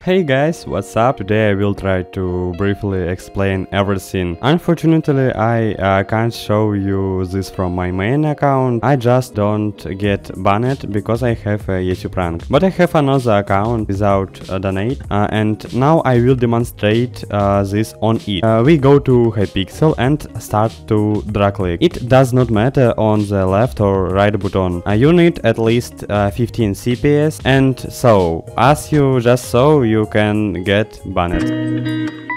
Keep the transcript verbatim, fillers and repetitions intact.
Hey guys, what's up? Today I will try to briefly explain everything. Unfortunately, I uh, can't show you this from my main account. I just don't get banned because I have a YouTube rank. But I have another account without a donate, uh, and now I will demonstrate uh, this on it. Uh, we go to Hypixel and start to drag click. It does not matter on the left or right button. Uh, you need at least uh, fifteen C P S, and so as you just saw, you can get banned.